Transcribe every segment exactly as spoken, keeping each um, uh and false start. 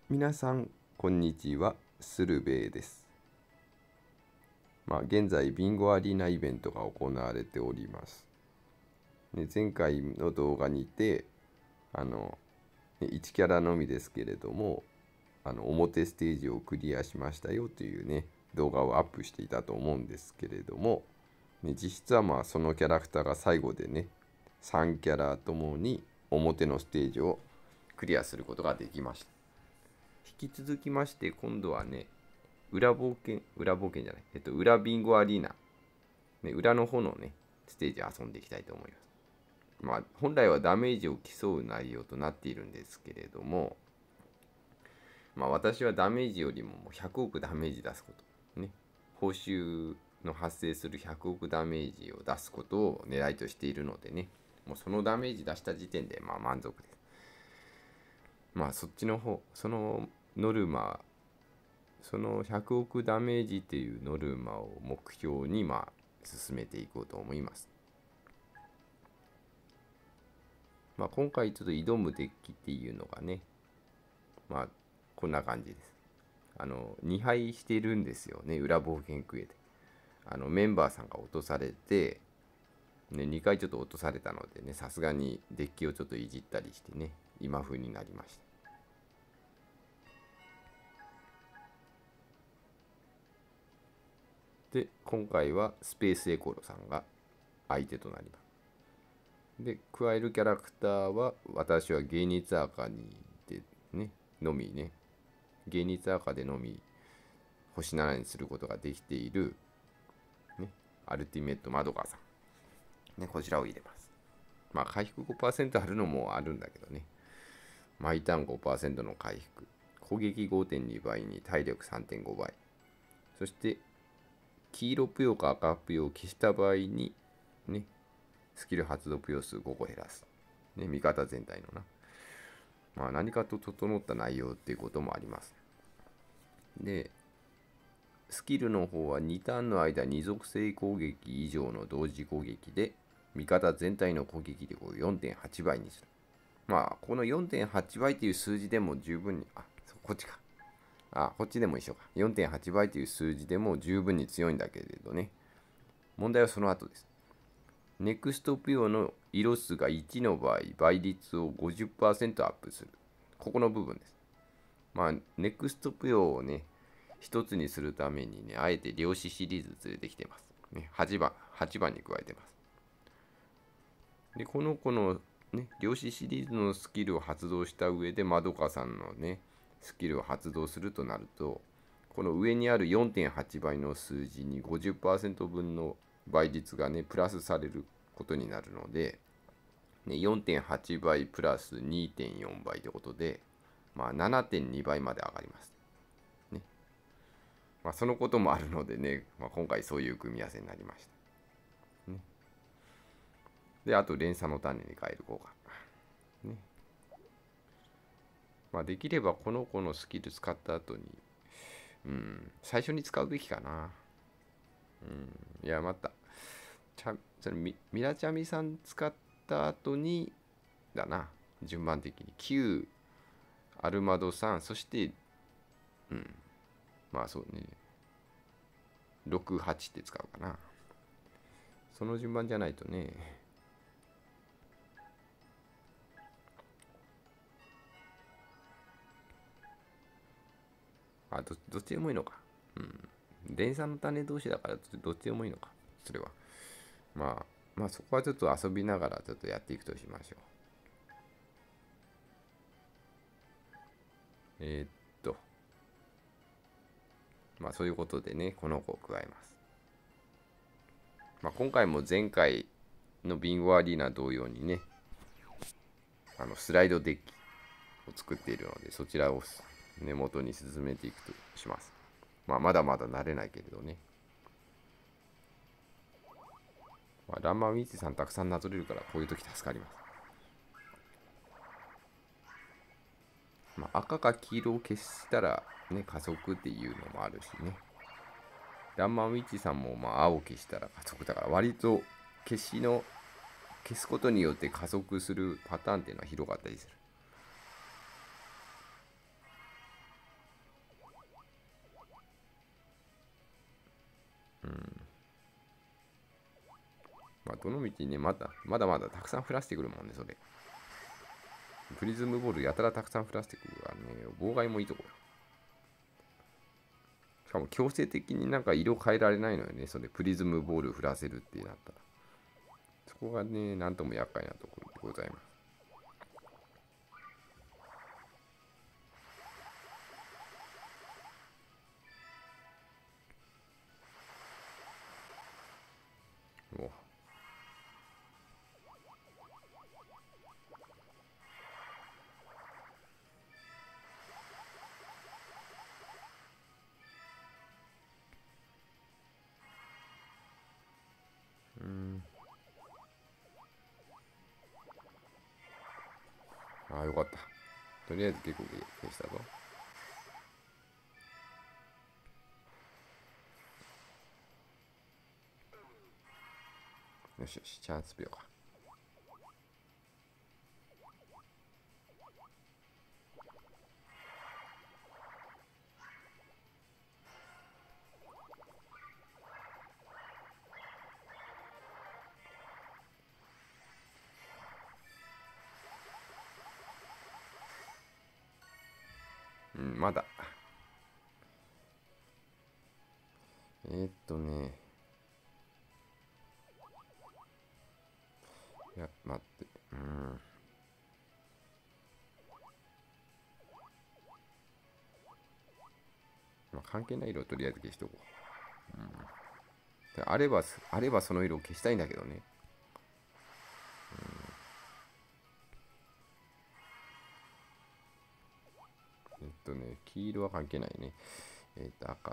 皆さん、こんにちは。スルベイです。まあ、現在、ビンゴアリーナイベントが行われております。ね、前回の動画にて、あの、いちキャラのみですけれども、あの表ステージをクリアしましたよというね、動画をアップしていたと思うんですけれども、ね、実質はまあそのキャラクターが最後でね、さんキャラともに表のステージをクリアすることができました。引き続きまして、今度はね、裏冒険、裏冒険じゃない、えっと、裏ビンゴアリーナ、ね、裏の方のね、ステージを遊んでいきたいと思います。まあ、本来はダメージを競う内容となっているんですけれども、まあ、私はダメージよりもひゃくおくダメージ出すこと、ね、報酬の発生するひゃくおくダメージを出すことを狙いとしているのでね、もうそのダメージ出した時点でまあ満足です。まあそっちの方、そのノルマ、そのひゃくおくダメージっていうノルマを目標にまあ進めていこうと思います。まあ今回ちょっと挑むデッキっていうのがね、まあこんな感じです。あのに敗してるんですよね、裏冒険クエで。あのメンバーさんが落とされて、ね、にかいちょっと落とされたのでね、さすがにデッキをちょっといじったりしてね、今風になりました。で、今回はスペースエコロさんが相手となります。で、加えるキャラクターは、私はゲイニッツアーカにでね、のみね、ゲイニッツアーカでのみ星ななにすることができている、ね、アルティメットマドカーさん。ね、こちらを入れます。まあ、回復 ごパーセント あるのもあるんだけどね。毎ターン ごパーセント の回復。攻撃 ごてんに 倍に体力 さんてんご 倍。そして、黄色ぷよか赤ぷよを消した場合に、ね、スキル発動ぷよ数ごこ減らす。ね、味方全体のな。まあ何かと整った内容っていうこともあります。で、スキルの方はにターンの間に属性攻撃以上の同時攻撃で、味方全体の攻撃力を よんてんはち 倍にする。まあ、この よんてんはち 倍という数字でも十分に、あ、こっちか。あ、こっちでも一緒か。よんてんはち 倍という数字でも十分に強いんだけれどね。問題はその後です。ネクストピオの色数がいちの場合、倍率を ごじゅっパーセント アップする。ここの部分です。まあ、ネクストピオをね、一つにするためにね、あえて量子シリーズ連れてきてます。ね、はちばん、はちばんに加えてます。で、この子のね、量子シリーズのスキルを発動した上で、まどかさんのね、スキルを発動するとなると、この上にある よんてんはち 倍の数字に ごじゅっパーセント 分の倍率がね、プラスされることになるので、ね、よんてんはち 倍プラス にてんよん 倍ということで、まあ、ななてんに 倍まで上がります。ね。まあ、そのこともあるのでね、まあ、今回そういう組み合わせになりました。ね、で、あと連鎖の種に変える効果。ね。まあ、できればこの子のスキル使った後に、うん、最初に使うべきかな。うん、いや、また、ちゃそれミミラチャミさん使った後に、だな、順番的に。きゅう、アルマドさん、そして、うん、まあそうね、ろく、はちって使うかな。その順番じゃないとね、あ、どどっちでもいいのか。うん。連鎖の種同士だからどっちでもいいのか。それは。まあ、まあそこはちょっと遊びながらちょっとやっていくとしましょう。えー、っと、まあそういうことでね、この子を加えます。まあ今回も前回のビンゴアリーナ同様にね、あのスライドデッキを作っているので、そちらを根元に進めていくとします。まあまだまだ慣れないけれどね。まあ、ランマンウィッチさんたくさんなぞれるからこういう時助かります。まあ、赤か黄色を消したらね、加速っていうのもあるしね。ランマンウィッチさんもまあ青消したら加速だから割と消しの消すことによって加速するパターンっていうのは広かったりする。 まあ、どの道にね、まだ、まだまだたくさん降らしてくるもんね、それ。プリズムボールやたらたくさん降らしてくるからね、妨害もいいところ。しかも強制的になんか色変えられないのよね、それ。プリズムボール降らせるってなったら。そこがね、なんとも厄介なところでございます。おうん。ああ、よかった。とりあえず結構消したぞ。よしよし、チャンス秒か。うん、まだ。えー、っとね。いや、待って。うん。まあ、関係ない色をとりあえず消しておこう。うん、であれば、あればその色を消したいんだけどね。えっとね、黄色は関係ないね。えっと、赤って。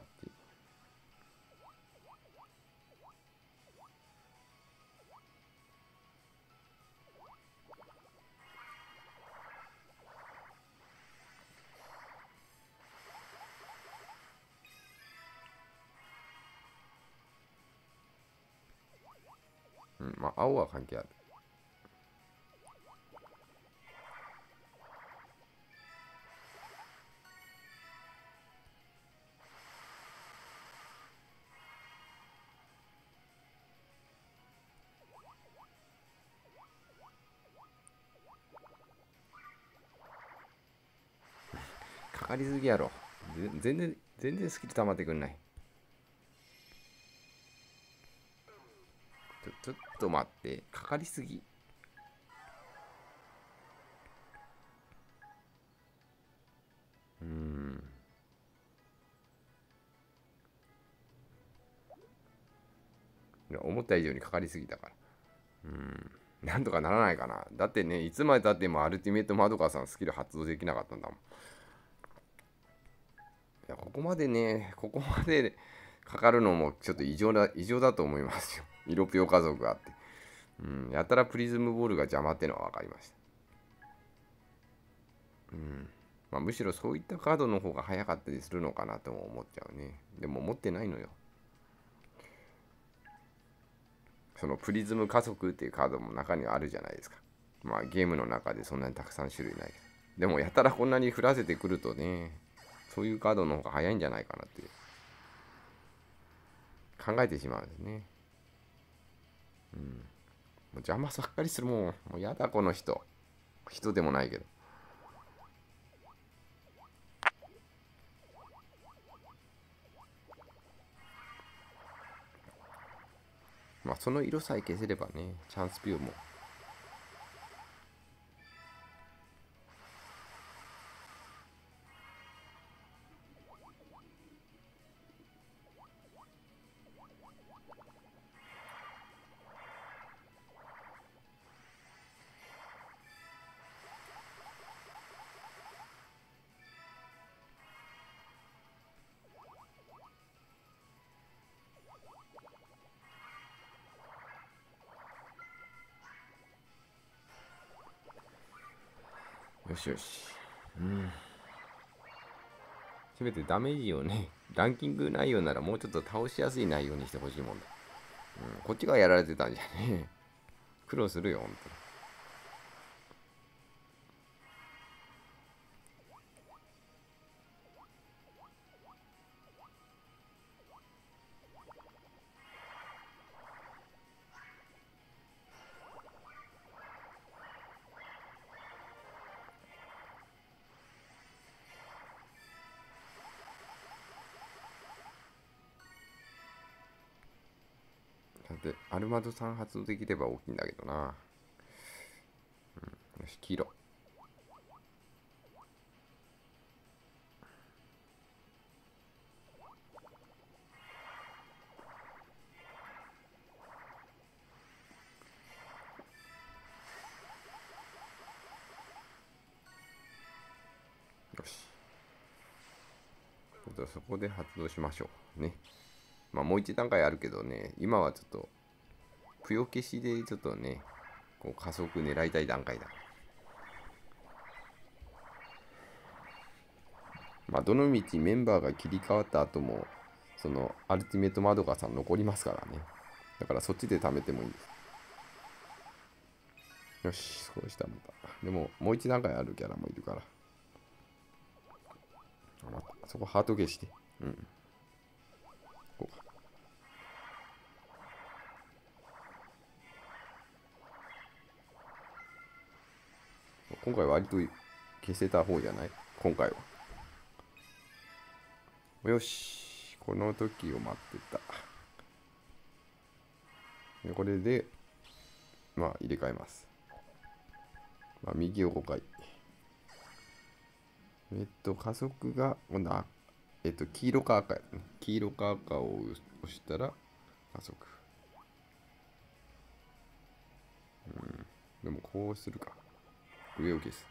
うん、まあ、青は関係ある。かかりすぎやろ。全然、全然スキル溜まってくんない。ちょ、ちょっと待って。かかりすぎ。うーん。思った以上にかかりすぎたから。うん。なんとかならないかな。だってね、いつまでたってもアルティメットマドカさんスキル発動できなかったんだもん。いや、ここまでね、ここまでかかるのもちょっと異常だ、異常だと思いますよ。色ピオ家族があって。うん。やたらプリズムボールが邪魔ってのは分かりました。うん。まあ、むしろそういったカードの方が早かったりするのかなとも思っちゃうね。でも持ってないのよ。そのプリズム加速っていうカードも中にはあるじゃないですか。まあゲームの中でそんなにたくさん種類ないけど。でもやたらこんなに振らせてくるとね、そういうカードの方が早いんじゃないかなって考えてしまうんですね。うん。もう邪魔ばっかりするもん。もうやだこの人。人でもないけど。まあその色さえ消せればね、チャンスピューも。よしよし。うん。せめてダメージをね、ランキング内容ならもうちょっと倒しやすい内容にしてほしいもんだ。うん、こっちがやられてたんじゃね。苦労するよ、ほんとに。 だってアルマドさん発動できれば大きいんだけどな。うん、よし、黄色。よし。ちょっとそこで発動しましょう。ね。まあもう一段階あるけどね、今はちょっと、ぷよ消しでちょっとね、こう加速狙いたい段階だ。まあどのみちメンバーが切り替わった後も、そのアルティメットマドカさん残りますからね。だからそっちで貯めてもいいんです。よし、そうしたらまた。でももう一段階あるキャラもいるから。あ、またそこハート消して。うん。こうか。今回は割と消せた方じゃない？今回は。よし。この時を待ってた。でこれで、まあ入れ替えます。まあ、右をごかい。えっと、加速が、今度は、えっと、黄色か赤やね。黄色か赤を押したら加速。うん。でもこうするか。上を消す。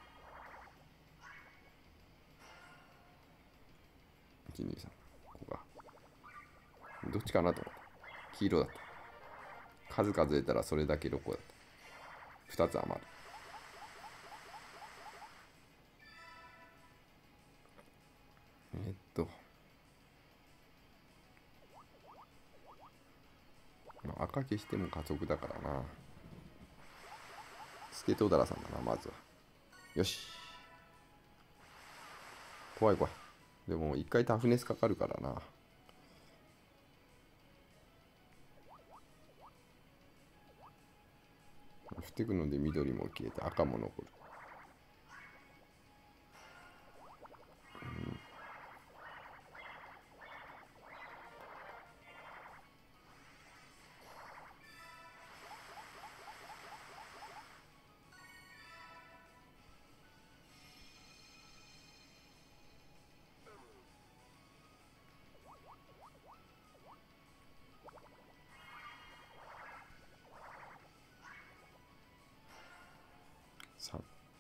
いち、に、さん。ここか。どっちかなと思った。黄色だった。数数えたらそれだけろっこだった。ふたつ余る。えっと、まあ、赤消しても加速だからな。スケトウダラさんだな、まずは。よし。怖い怖い。でも、一回タフネスかかるからな。降ってくので緑も消えて赤も残る。さん。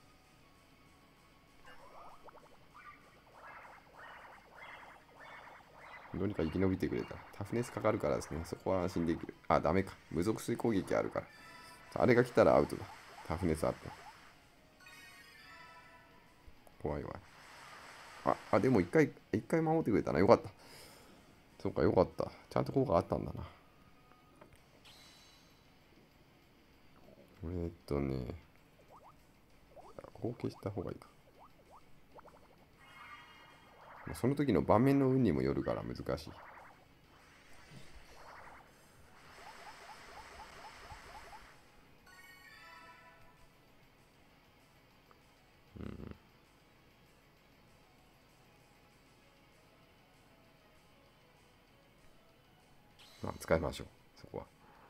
どうにか生き延びてくれた。タフネスかかるからですね。そこは安心できる。あ、ダメか。無属水攻撃あるから。あれが来たらアウトだ。タフネスあって。怖い怖い。あ、あ、でも一回、一回守ってくれたな。よかった。そうか、よかった。ちゃんと効果あったんだな。えー、っとね。こう消した方がいいか。その時の盤面の運にもよるから難しい。うん。まあ、使いましょう。そこは。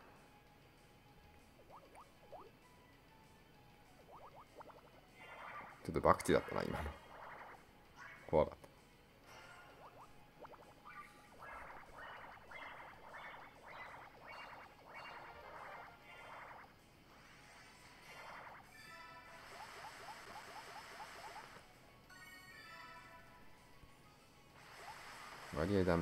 ちょっと博打だったな、今の。怖かった。割合ダメ。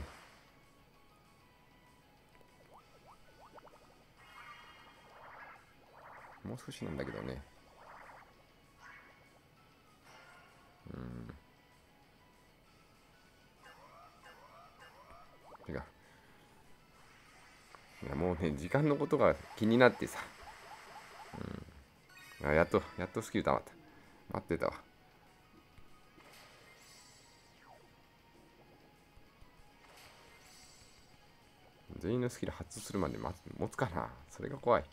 もう少しなんだけどね。うん。違う。いやもうね、時間のことが気になってさ。うん。あ、やっと、やっとスキル溜まった。待ってたわ。全員のスキル発動するまで待つ持つかな。それが怖い。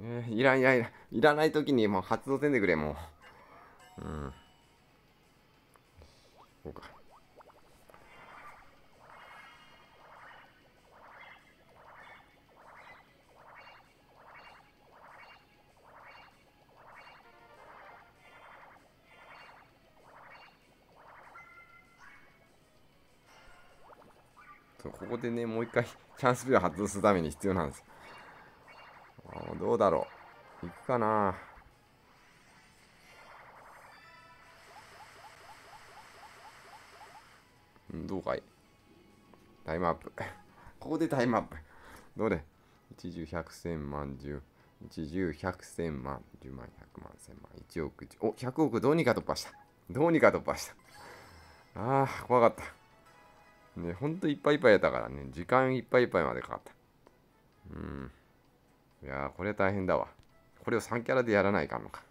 えー、いらんいらんいらん。いらないときにもう発動せんでくれ、もう。うん。こうか。そうここでね、もう一回チャンスビュー発動するために必要なんです。あどうだろう。いくかな。うん、どうかい。タイムアップ。ここでタイムアップ。どれ ?いち、じゅう、ひゃく、せん万、じゅう。いち、じゅう、ひゃく、せん万、じゅう万、ひゃく万、せん万、いちおく。お、ひゃくおくどうにか突破した。どうにか突破した。ああ、怖かった。ね、ほんといっぱいいっぱいやったからね。時間いっぱいいっぱいまでかかった。うん。いやー、これ大変だわ。これをさんキャラでやらないかんのか。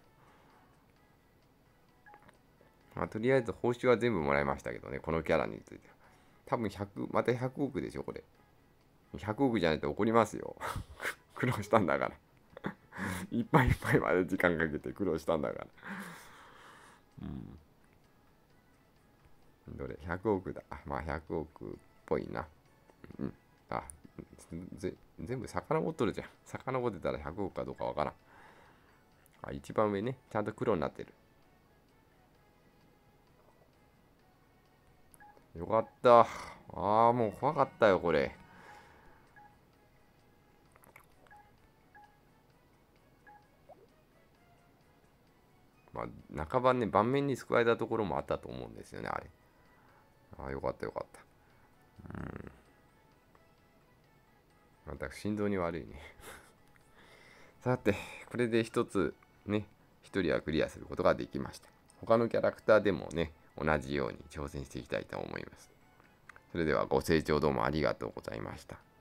まあ、とりあえず報酬は全部もらいましたけどね、このキャラについては。多分ひゃく、またひゃくおくでしょ、これ。ひゃくおくじゃないと怒りますよ。苦労したんだから。いっぱいいっぱいまで時間かけて苦労したんだから。うん。どれ ?ひゃくおくだ。まあひゃくおくっぽいな。うん。あ、ぜ全部遡っとるじゃん。遡ってたらひゃくおくかどうかわからん。あ、一番上ね。ちゃんと黒になってる。よかった。ああ、もう怖かったよ、これ。まあ、半ばね、盤面に救われたところもあったと思うんですよね、あれ。ああ、よかったよかった。うん。また心臓に悪いね。さて、これで一つね、一人はクリアすることができました。他のキャラクターでもね、同じように挑戦していきたいと思います。それではご清聴どうもありがとうございました。